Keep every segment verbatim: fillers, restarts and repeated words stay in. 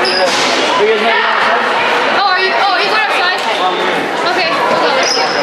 Oh, are you? Oh, you going outside? Okay, we'll go. Let's go.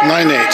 nine eight.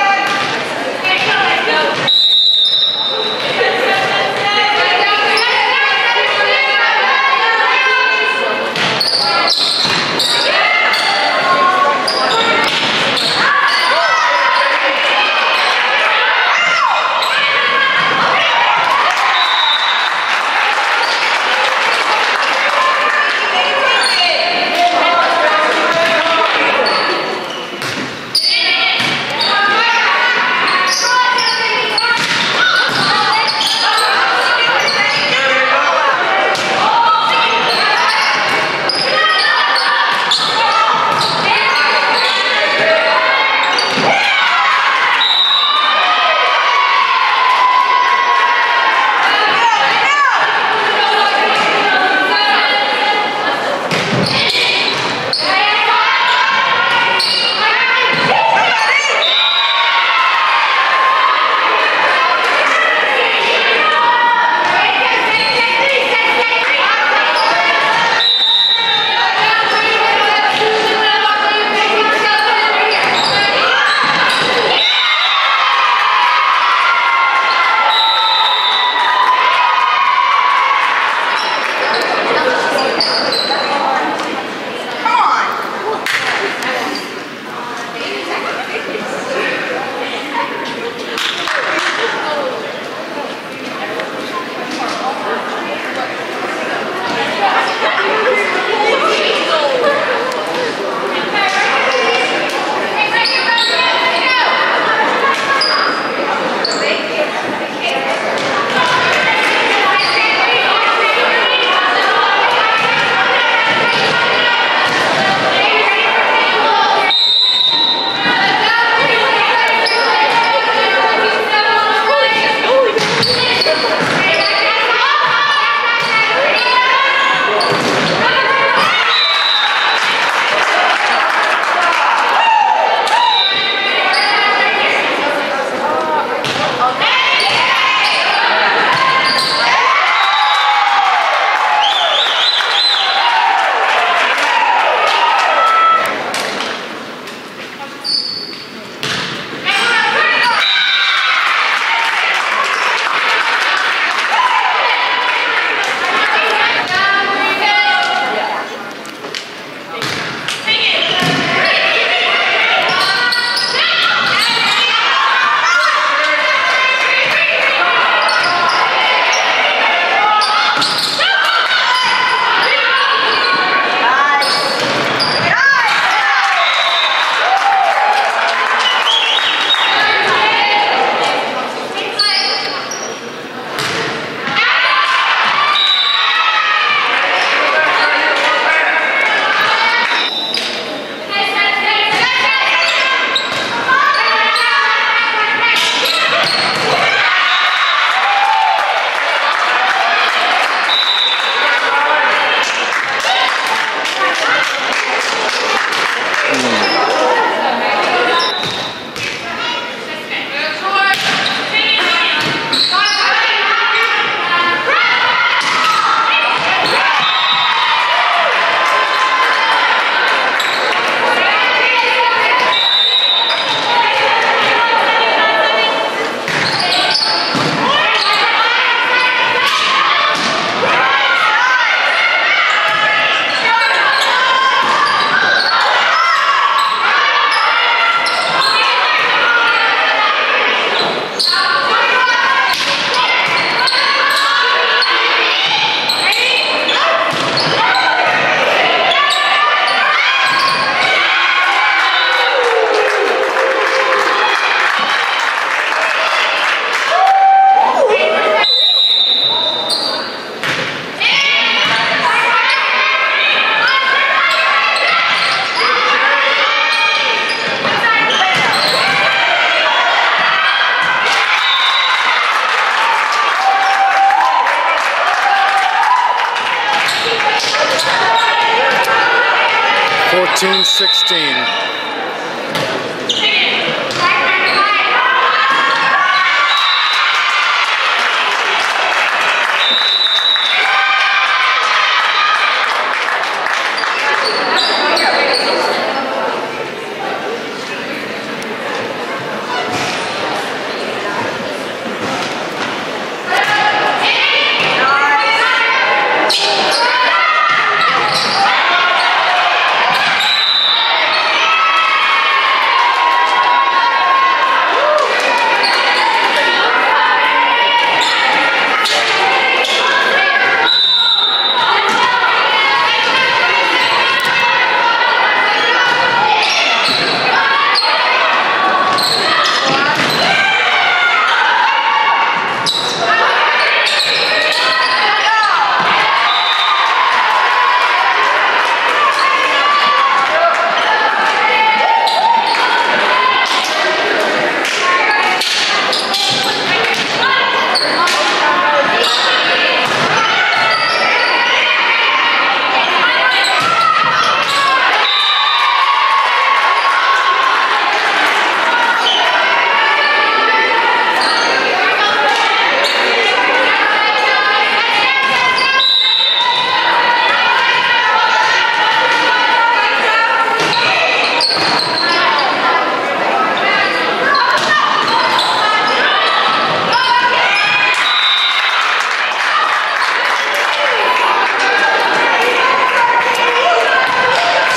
fourteen sixteen.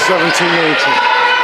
seventeen eighteen.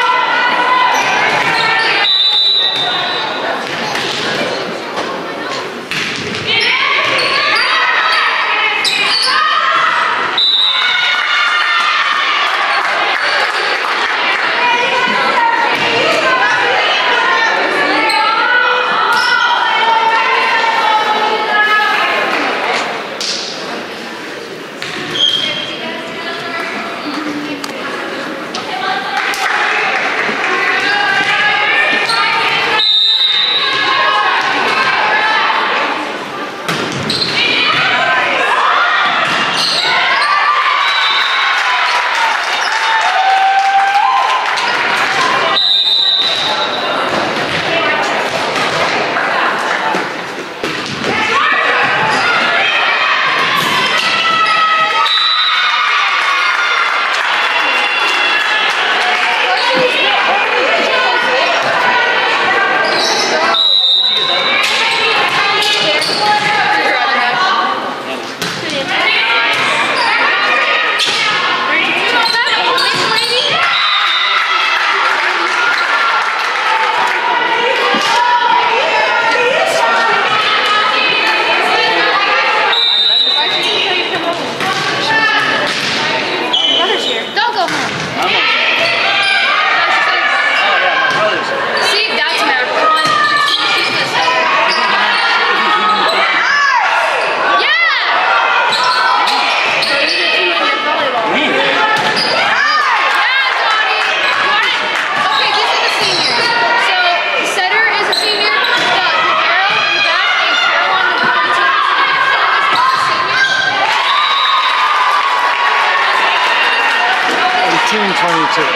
eighteen twenty-two.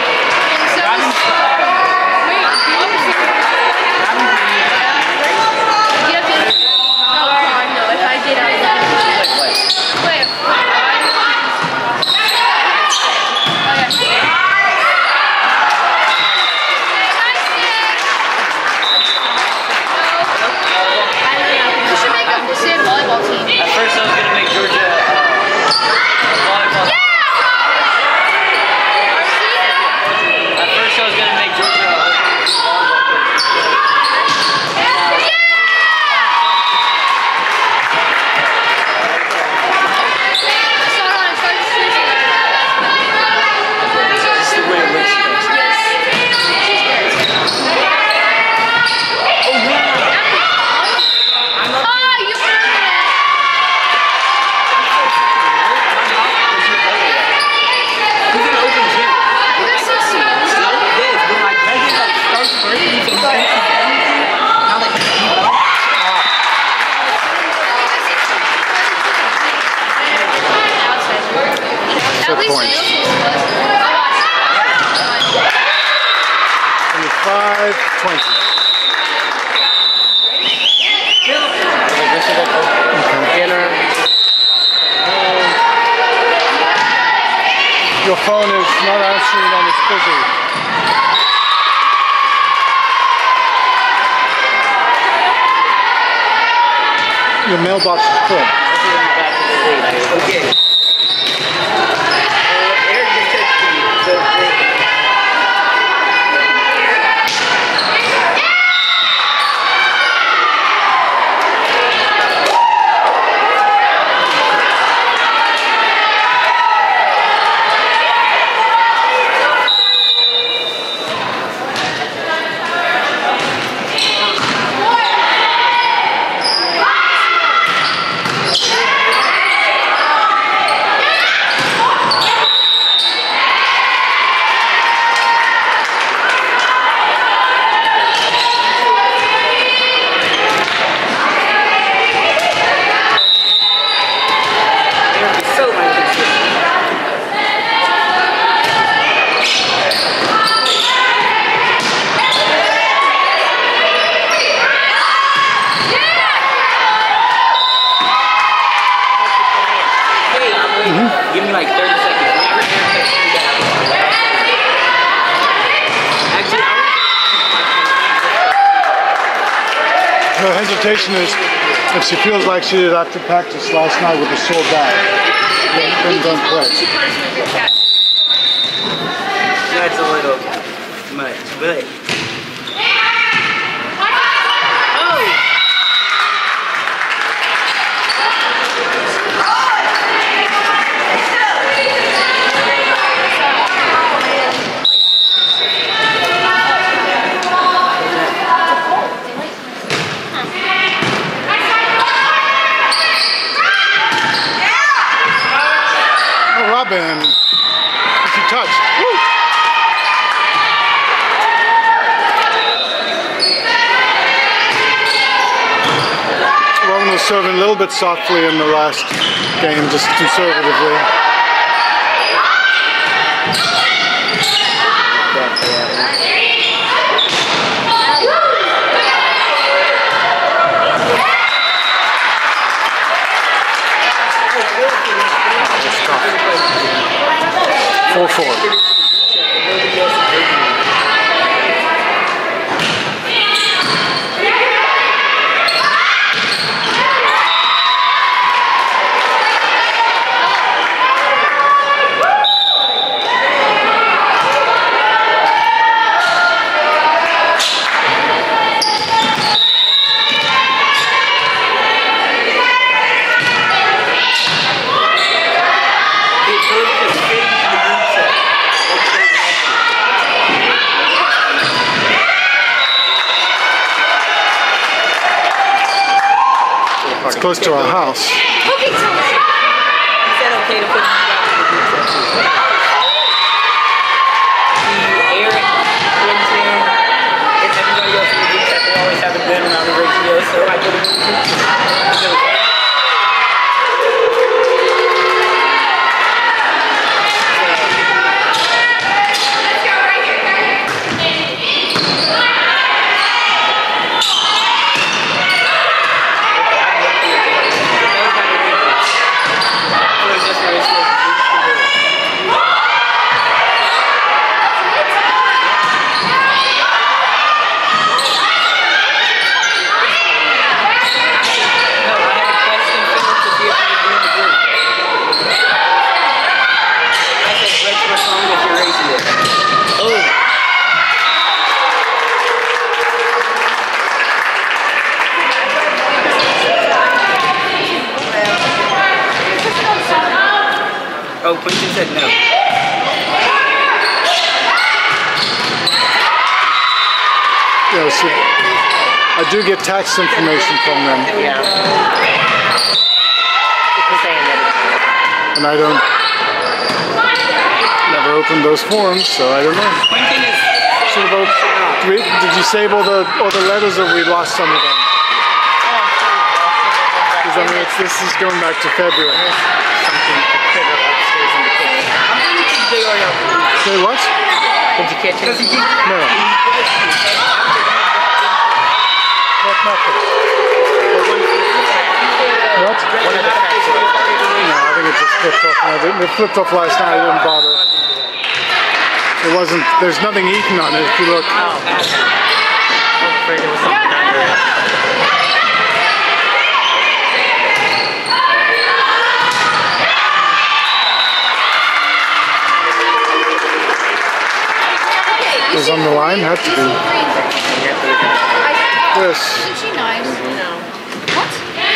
Points. twenty-five twenty. Your phone is not answering and it's busy. Your mailbox is full. Okay. Give me like thirty seconds. Actually, her hesitation is if she feels like she did after practice last night with a sore back. Then, then don't play. That's a little much, but. Robin, she touched. Woo! Robin was serving a little bit softly in the last game, just conservatively. four four. It's close to our house. Okay, so He said okay to put you back in the group chat. See, Eric, Quentin, and everybody else in the group chat, they always have a good amount of ratio, so I put them in the group chat. It's okay. Oh, Quentin said no. Yeah, so I do get tax information from them. Yeah. And I don't never opened those forms, so I don't know. Quentin is Should have opened, did, we, did you save all the all the letters, or we lost some of them? Because I mean, it's, this is going back to February. Say what? Did you catch it? No. What nothing? What? One of the packs. No, I think it just flipped off. No, it flipped off last night. I didn't bother. It wasn't. There's nothing eaten on it. If you look. Oh, okay. I was afraid there was something under it. It was on the line. Had to be. This. Isn't she nice? No. What?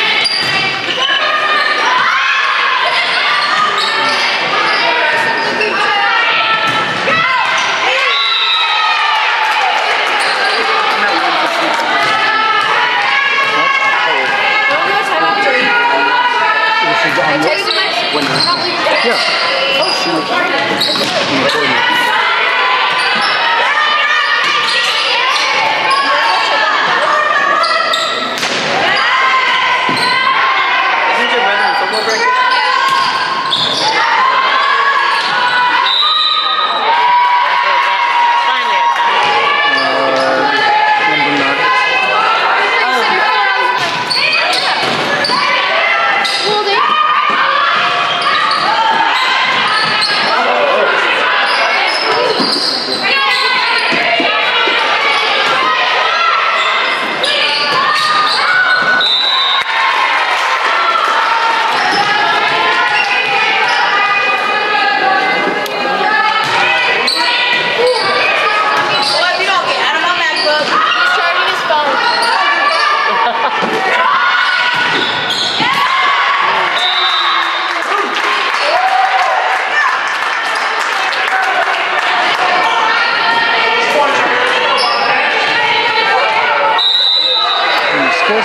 I tell you the next one. Yeah. Isn't your brother in football bracket?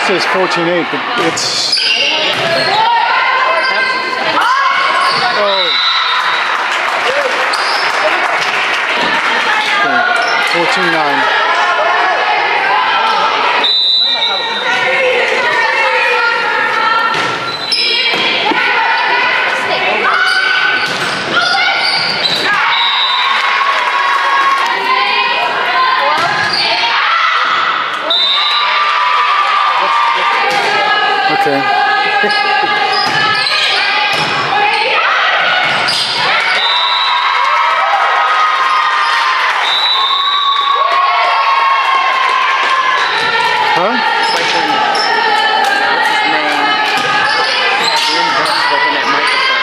says fourteen eight, but it's... Oh. fourteen nine. Okay. Huh? It's like when, what's his name? Jim Buck's looking at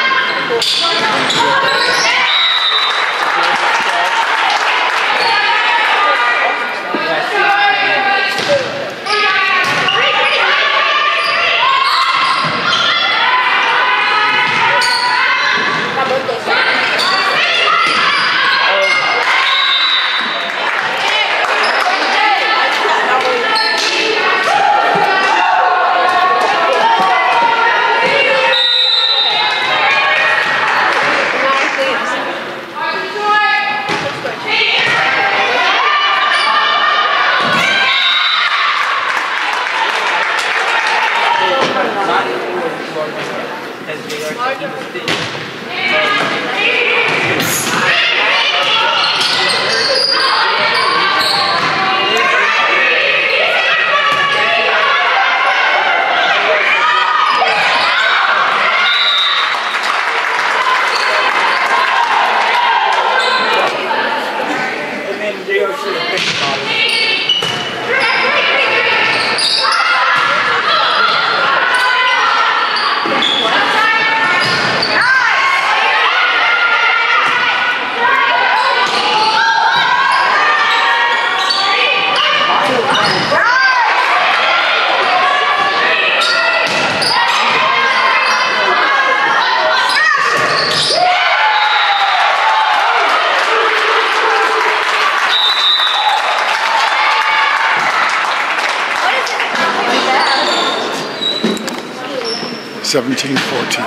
seventeen fourteen.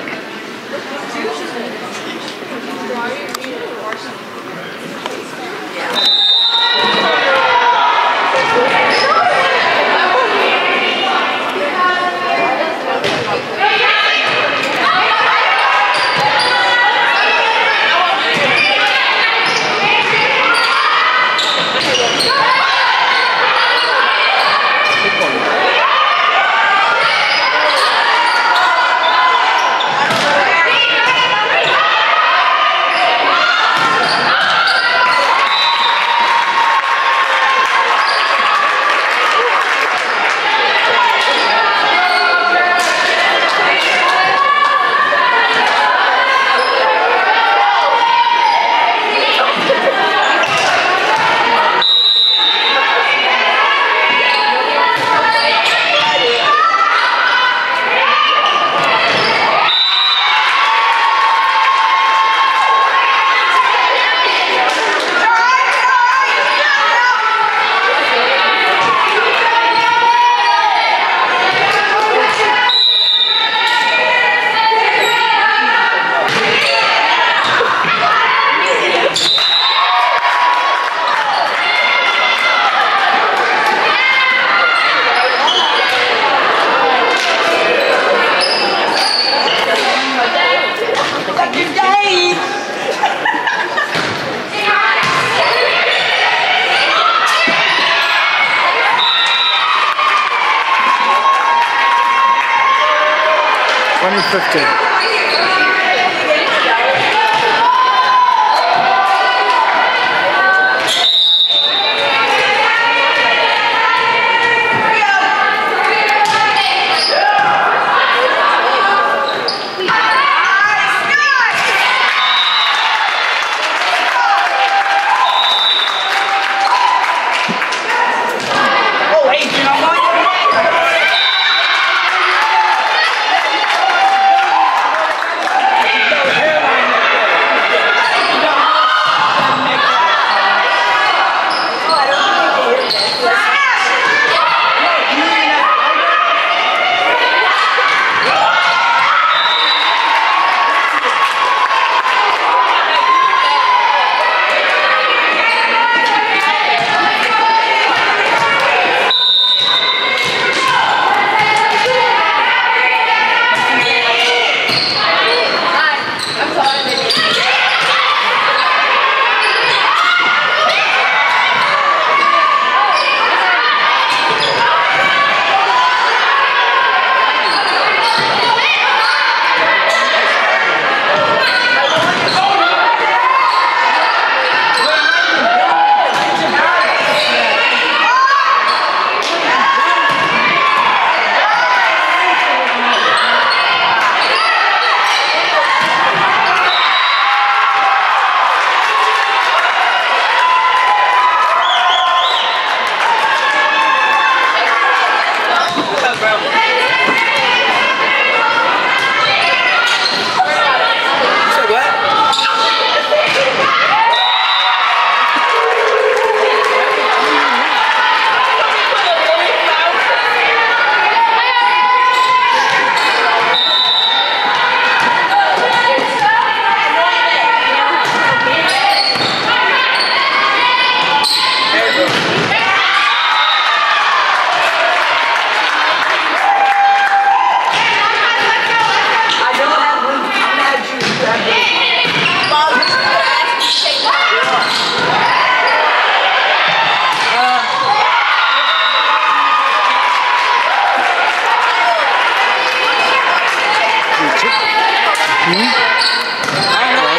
twenty fifteen.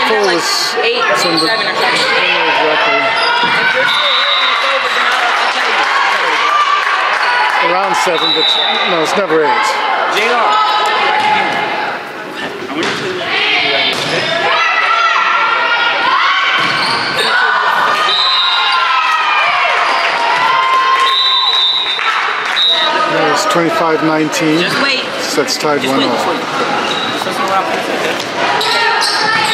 Games full at like was eight or some of the- seven or something. exactly. If you're still here when it's over, then I'll, I'll tell you. I'll tell you. Around seven, but no, it's never eight. J R. I went to No, it's twenty-five nineteen. Just wait. So it's tied Just one wait, just all. wait. Just listen around for a second.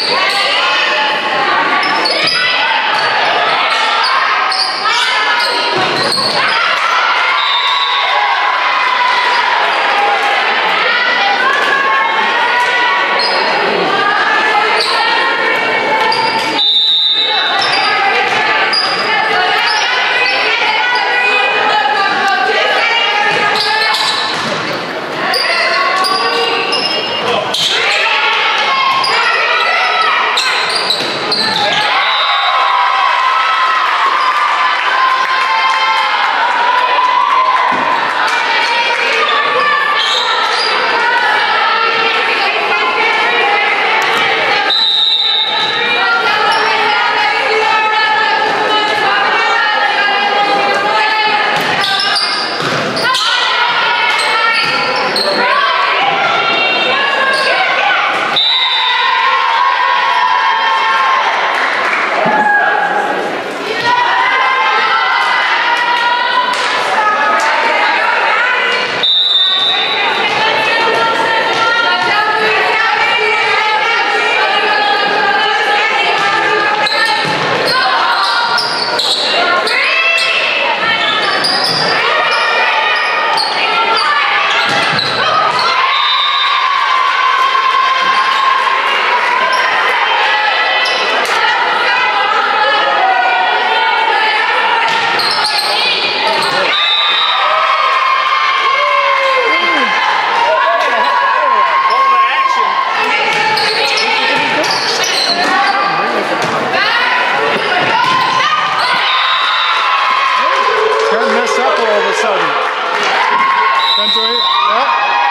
Can't mess up all of a sudden. Can't do it. Yeah.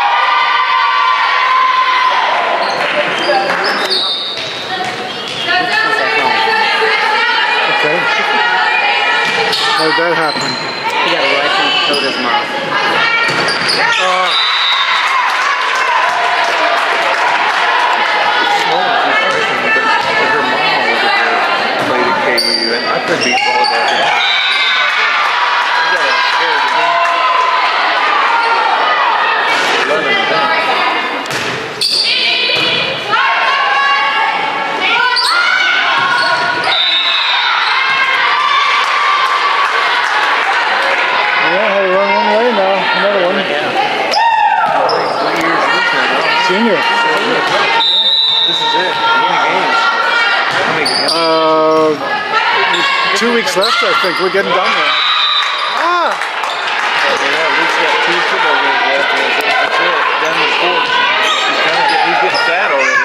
Okay. How did that happen? He got a license, so does mom. Uh, Played at K U, and I could be volleyball. yeah, had to run one way now. Another one. What year is this now? Senior. This is it. How many games? How many games? Uh, two weeks left, I think. We're getting done there. Ah! Yeah, Luke's got two football games left, and that's it. Done with sports. He's kind of getting, he's getting fat already.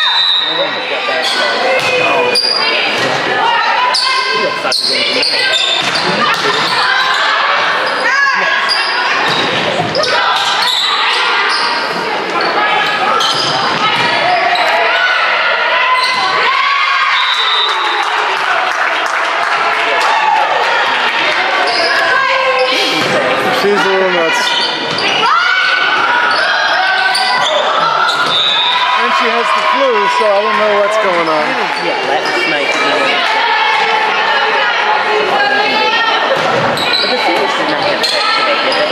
She's a little nuts. And she has the flu, so I don't know what's going on. Yeah, that's nice. But the Phoenix did not have sex today, did they?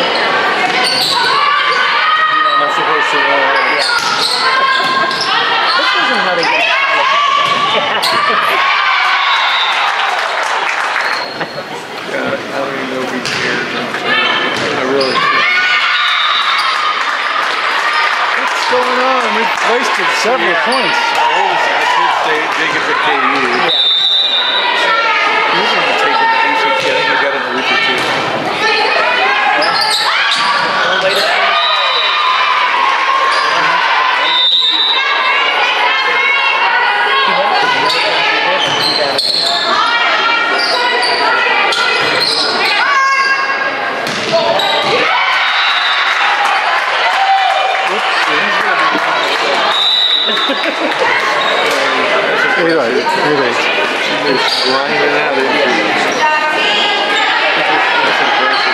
I'm not supposed to. Uh, Yeah. This isn't how they get it. God, I don't even know if he cares. I really should. What's going on? We've wasted several Yeah. points. Our oldest, I should say, Jacob's at K U. Yeah. He's going to take it at A C T. I think he got it in a week or two. Well, later. He's going to be Eight eight. Eight eight. Just grinding out injuries. That's impressive.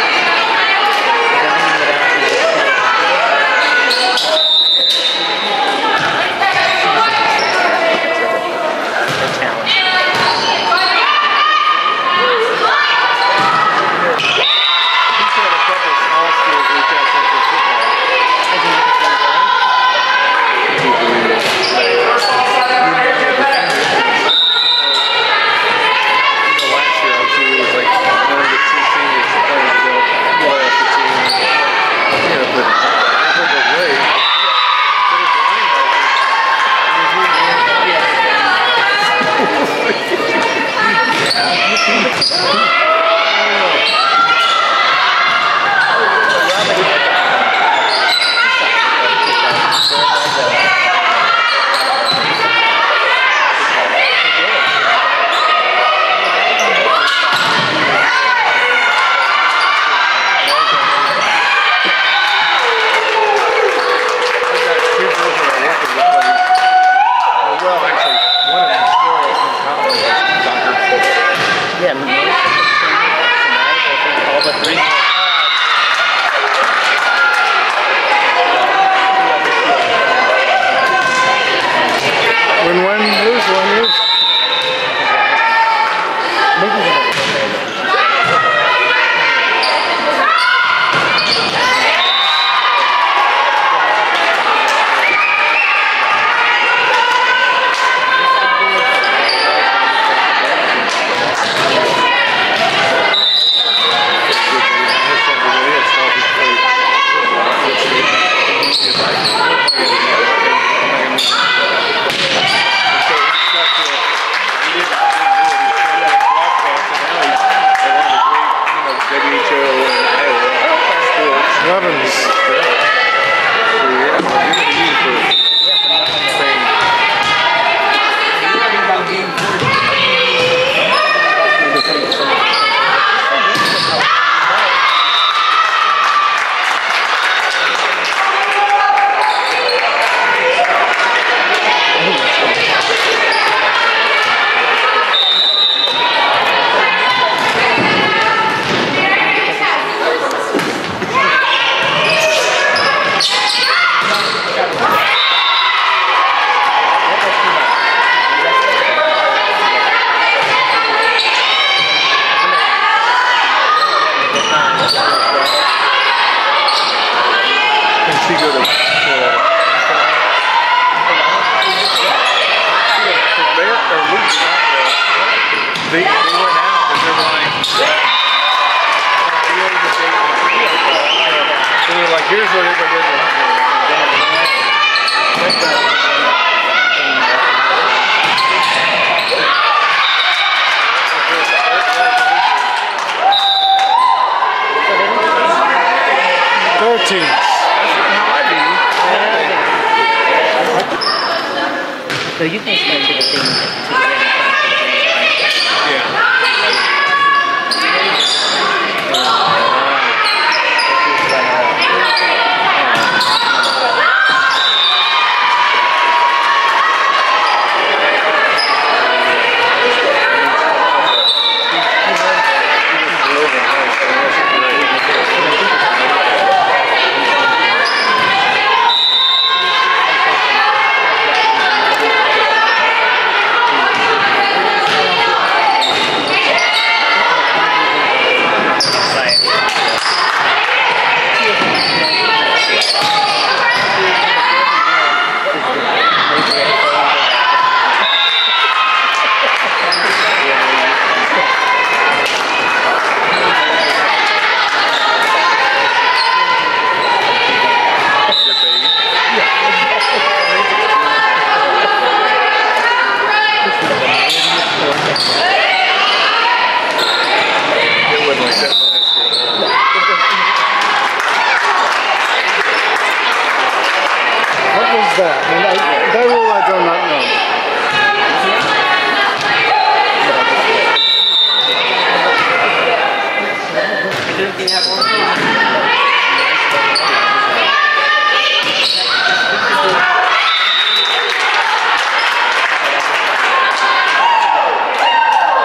So you can start to the thing that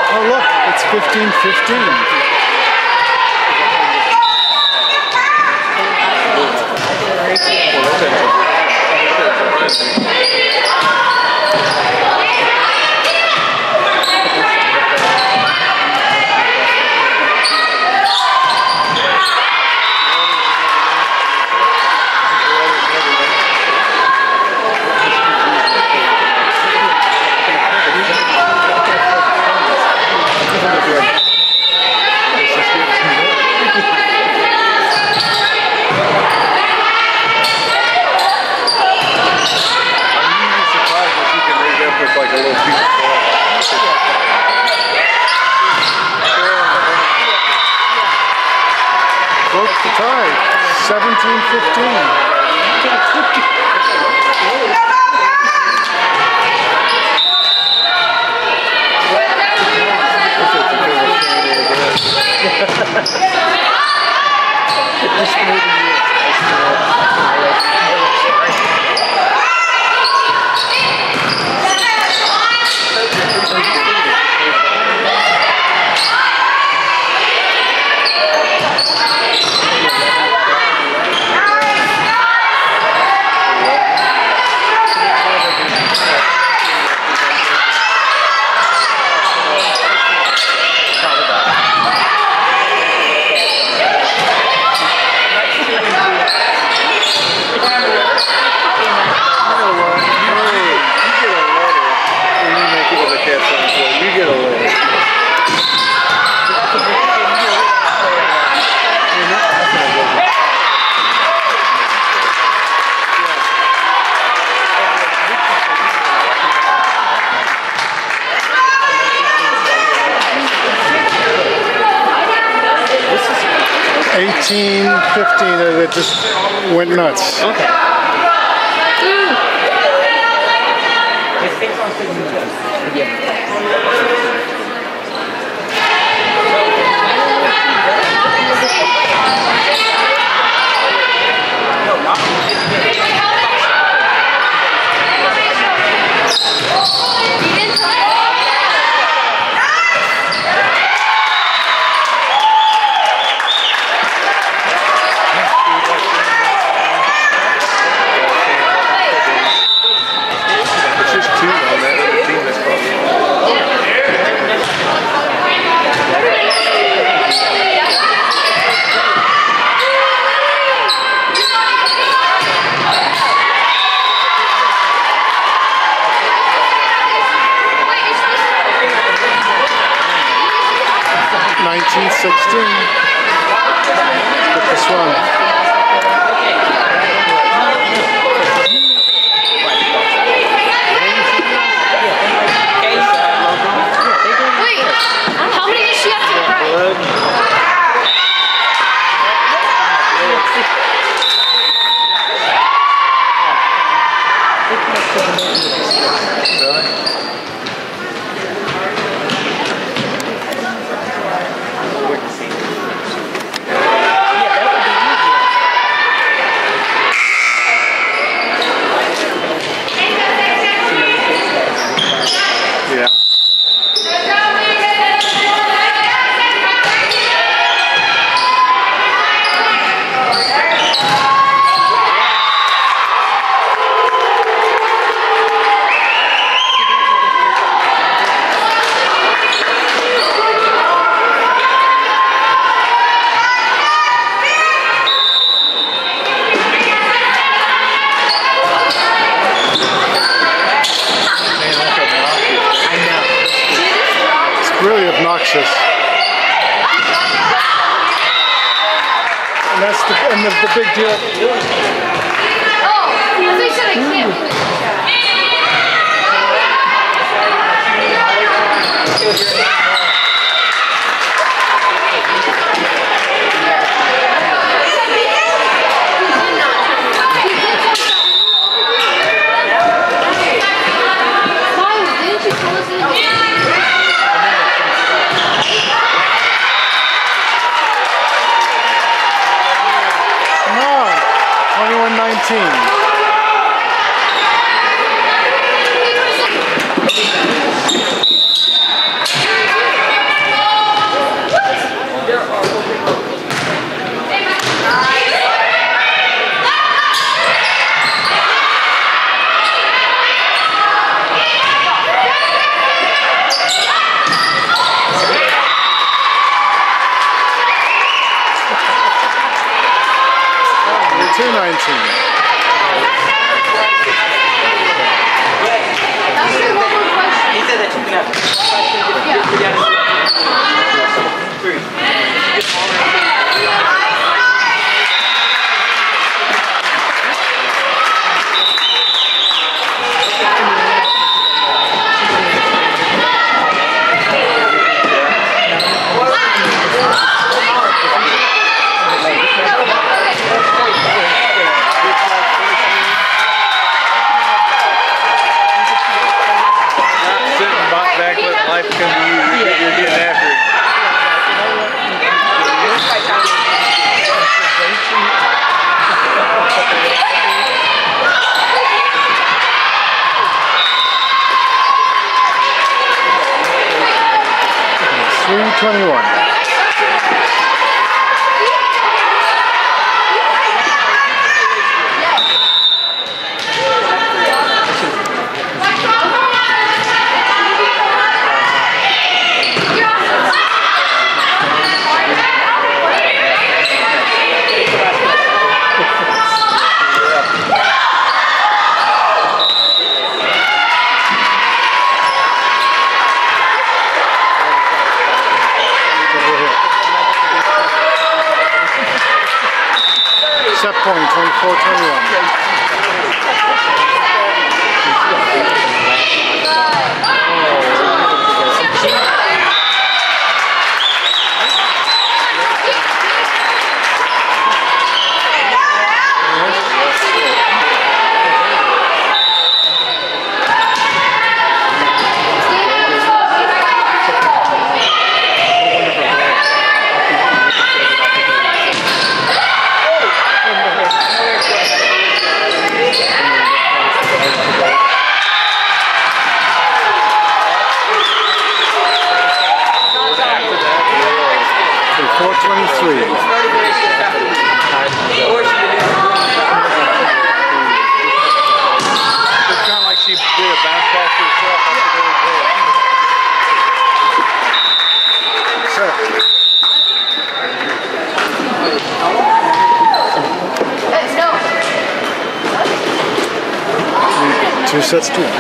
Oh look, it's fifteen fifteen. Like a little piece of Broke the tie, seventeen fifteen. You get a little. eighteen fifteen, it just went nuts. Okay. nineteen sixteen. Get this one. Wait, how many does she have to cry? Yeah. Really obnoxious. And that's the, and the, the big deal. Oh, they said I can't. Why didn't you tell us anything? twenty-one nineteen. life come to you. You're, you're getting after it. three twenty-one. Set point, twenty-four twenty-one. four twenty-three. It's kind of like she did a bounce pass to herself off the goal's head. Set. Two sets to one.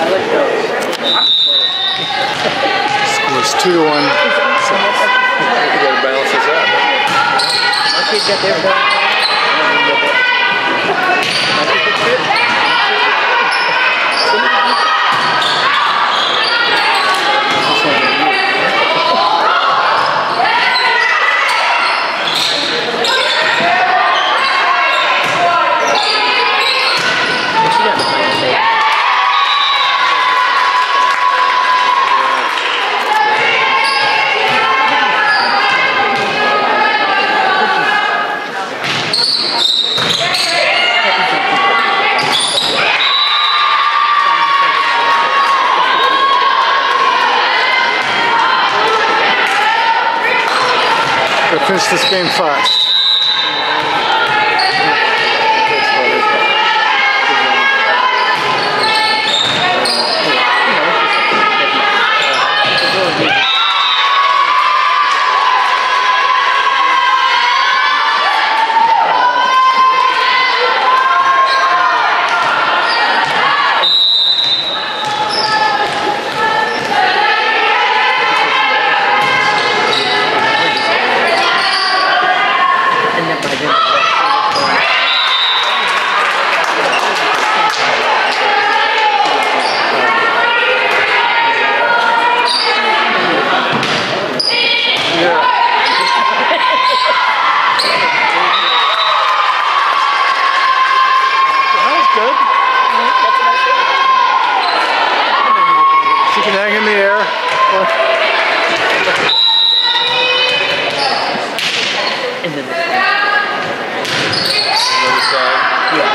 Scores two to one. You gotta balance this out. Okay, get there, bro. Gotta finish this game fast. She can hang in the air. And then Another side. yeah,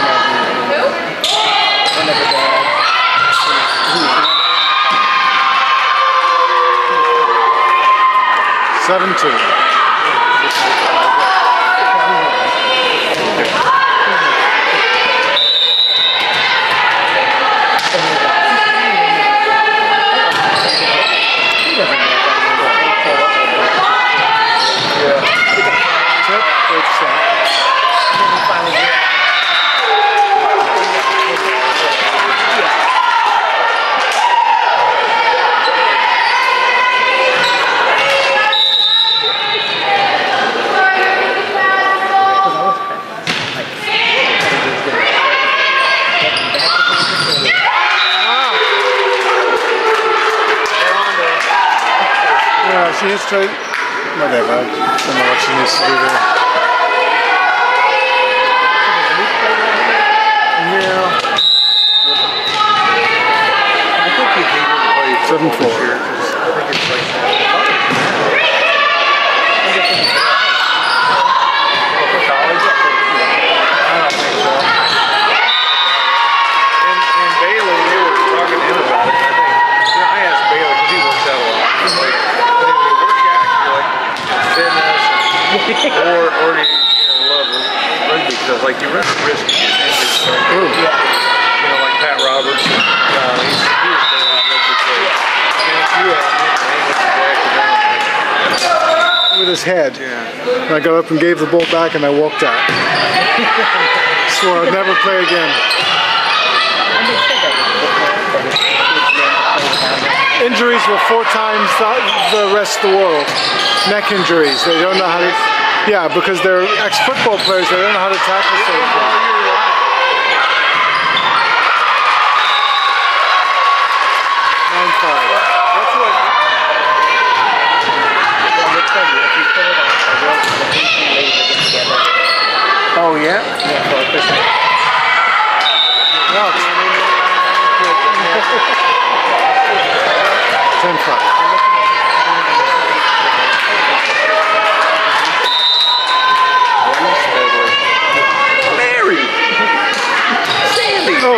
and then Seven two. She is straight. Not that bad. I don't know what she needs to do there. Yeah. I think you hated the way Seven four. Sure. head. Yeah. And I got up and gave the ball back and I walked out. Swore I'd never play again. Injuries were four times the, the rest of the world. Neck injuries. They don't know how to... Yeah, because they're ex-football players. They don't know how to tackle safely. nine five. That's what... Oh, yeah? What? ten five. Mary! Sandy! Oh.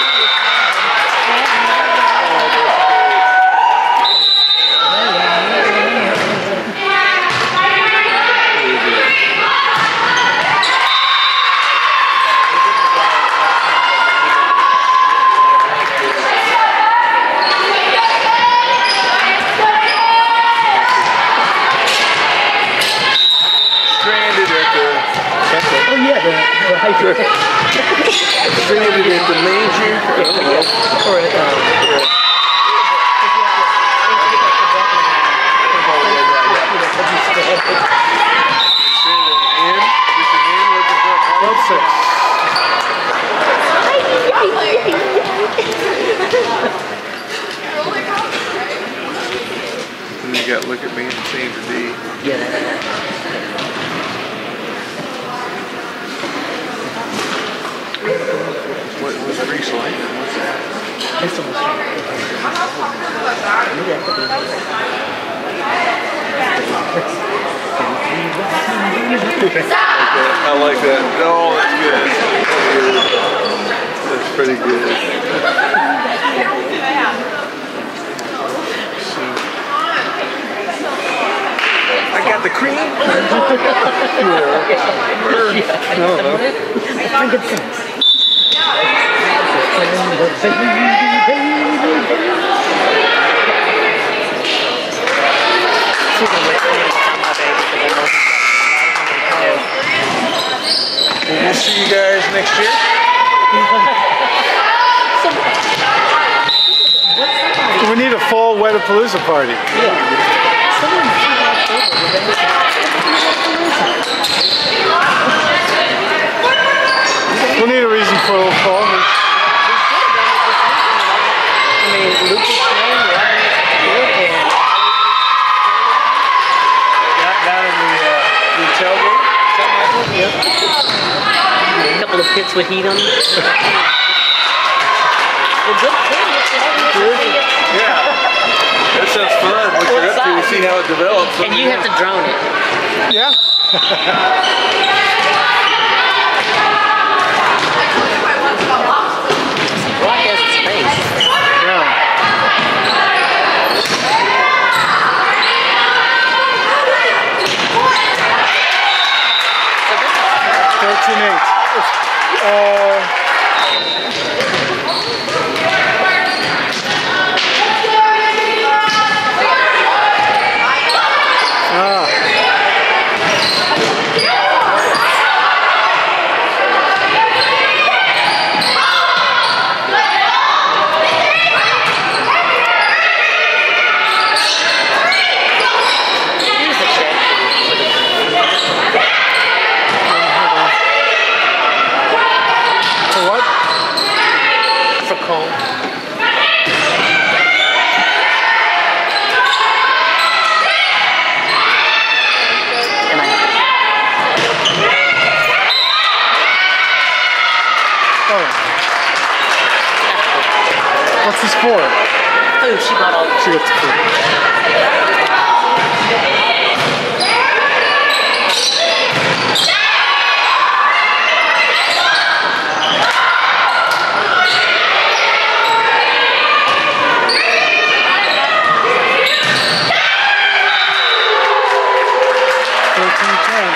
Stranded at the manger. Or at, um, twelve six. And you got look at me and Sandra D. yeah. What was Reese Langdon? What's that? I like that. Oh, that's good. That's pretty good. I got the cream. Yeah. No, no. We'll see you guys next year. We need a fall Wetapalooza party. We'll need a reason for a little fall. A couple of pits with heat on them. Well, good thing. Yeah. That sounds fun. What you're up to, we'll see how it develops. And you have to drone it. Yeah. Rock has the space. Yeah. thirteen eight. Uh, ah. Here's the check. For what? For Cole. And I Oh. What's the score? Oh, she got all She gets the food. thirteen ten.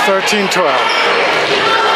thirteen twelve.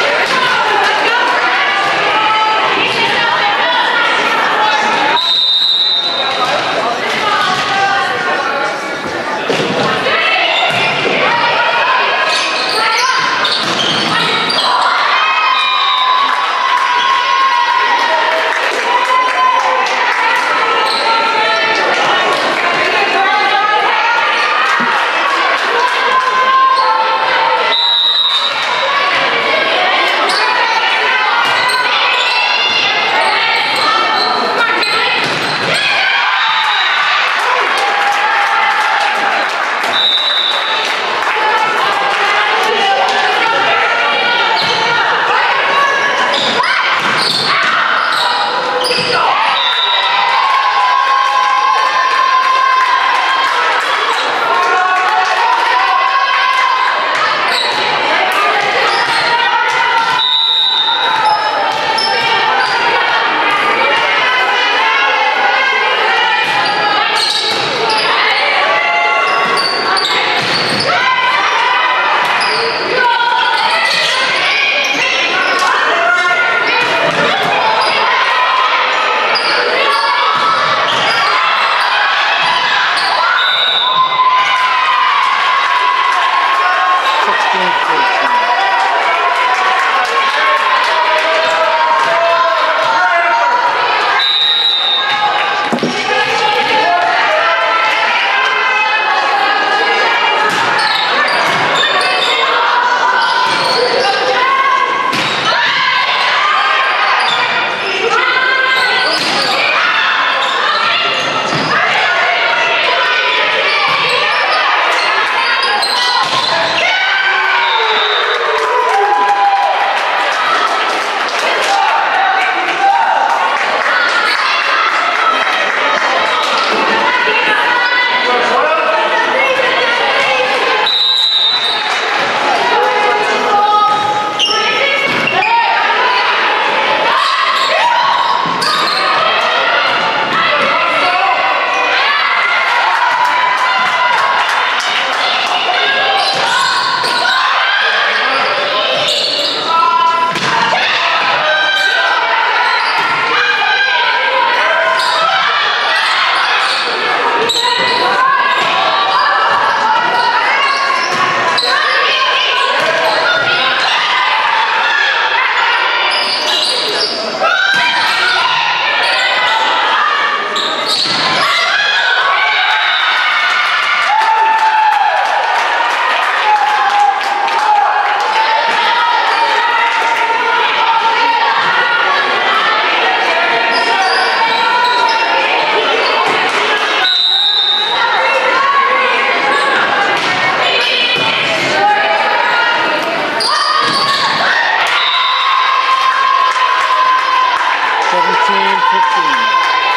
seventeen fifteen.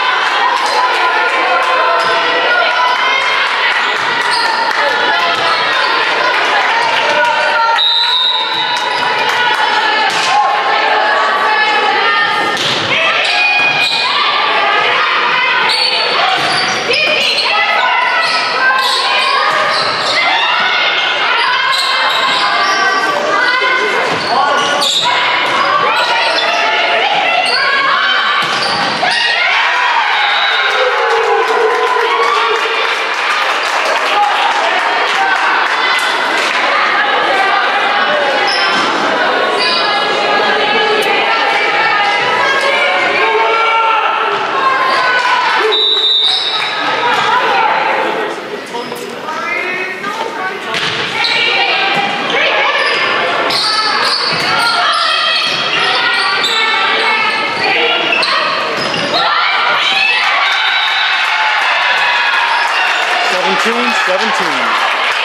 seventeen seventeen.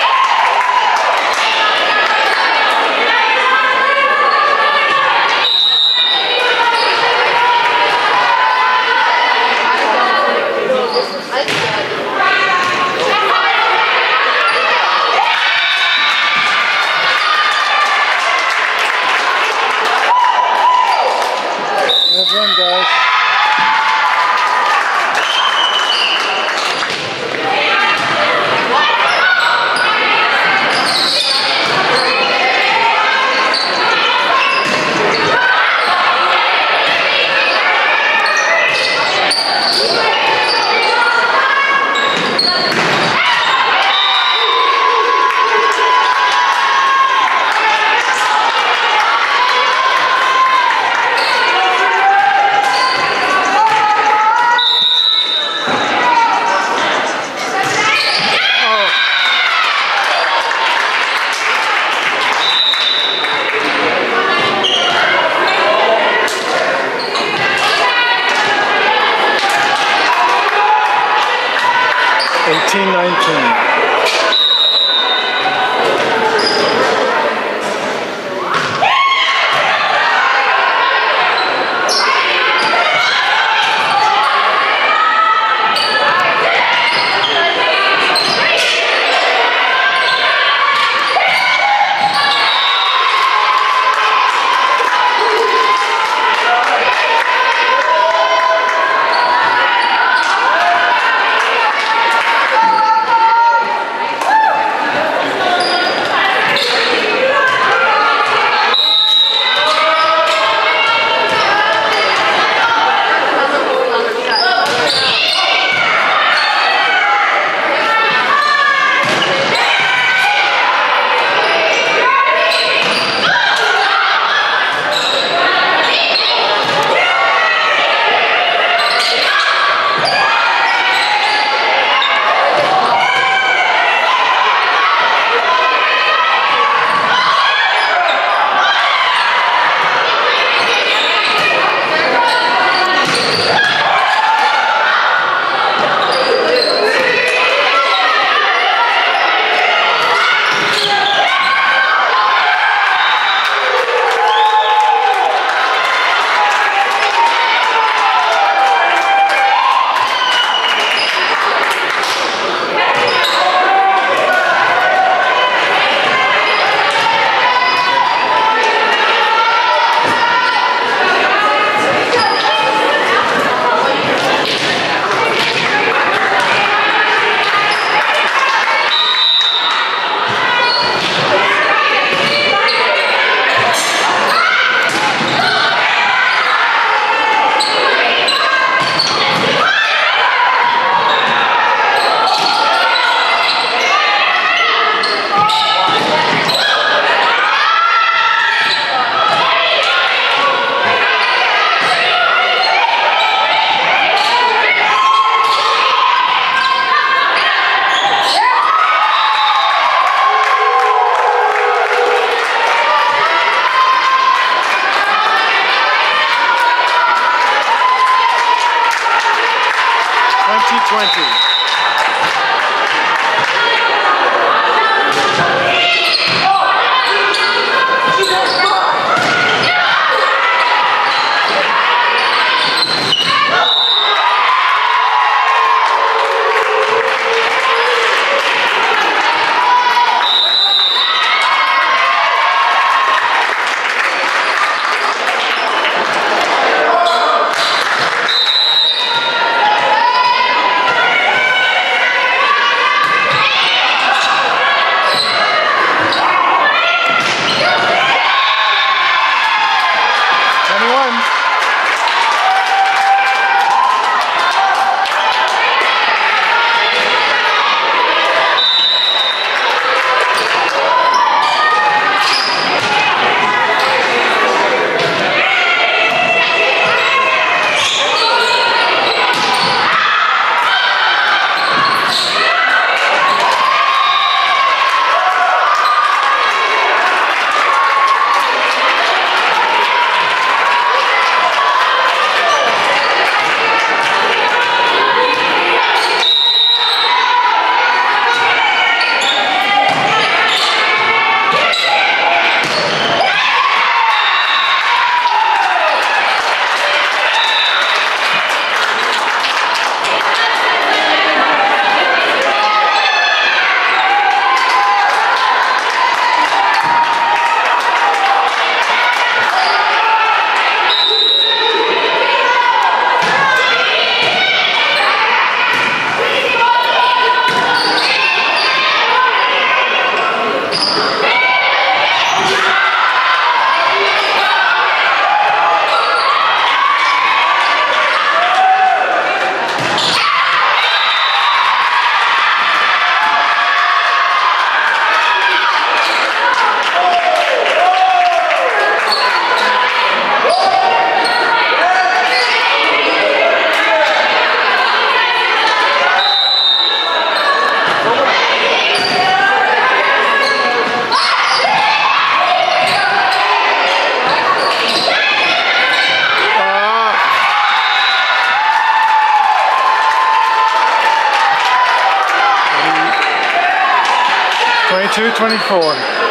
Good run, guys. nineteen nineteen. twenty twenty. twenty-two twenty-four.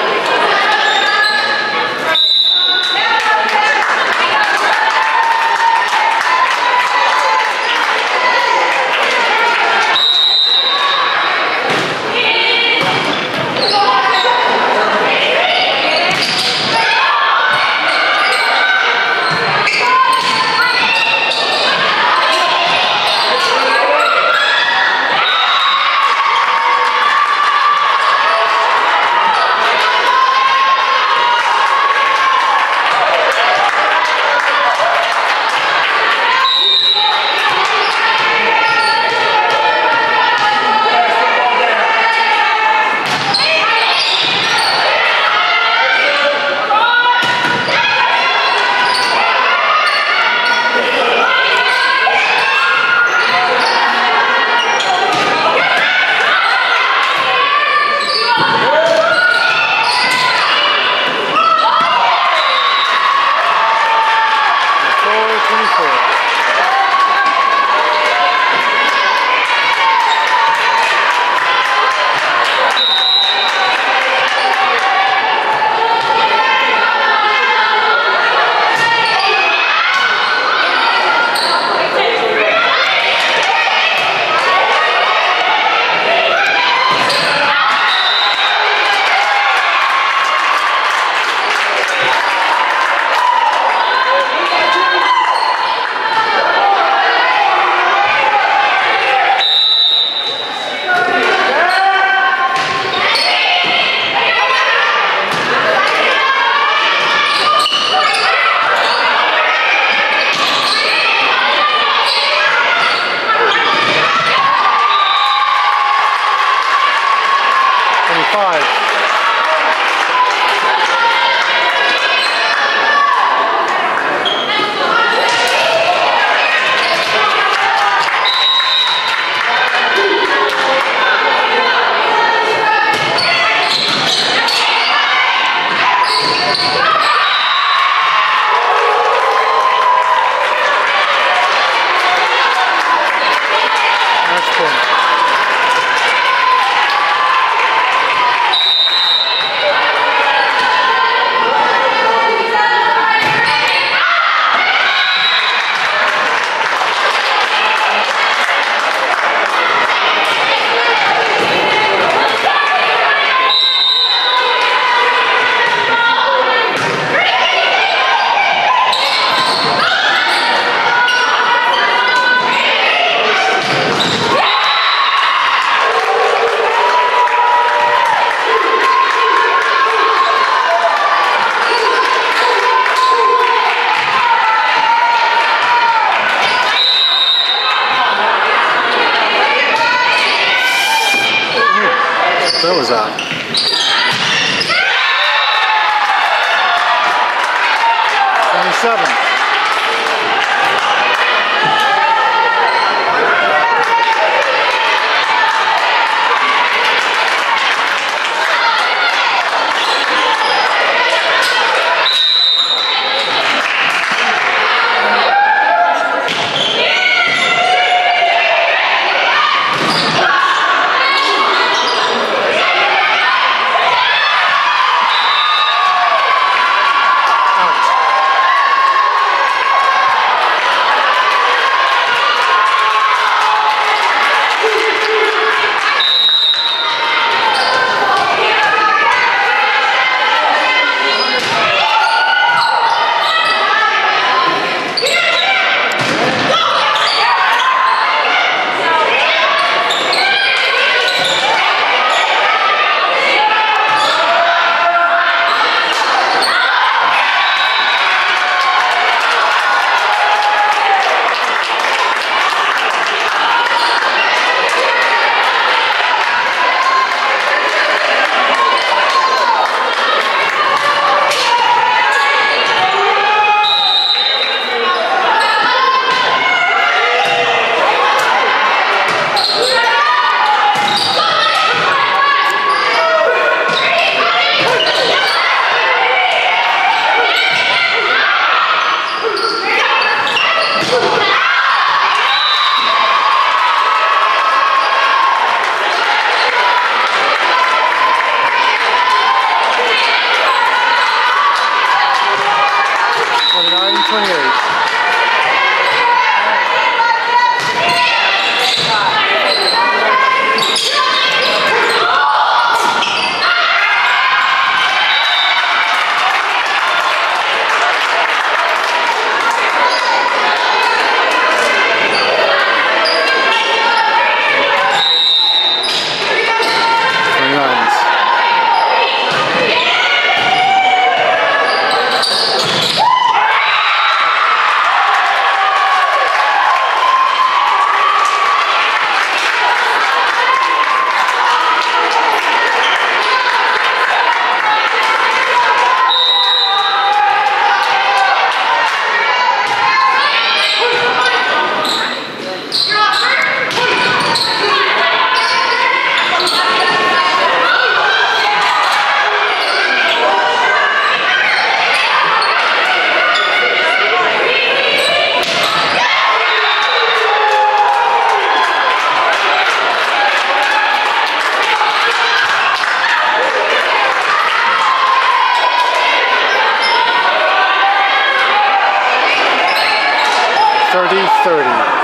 What was that? twenty-seven. thirty thirty.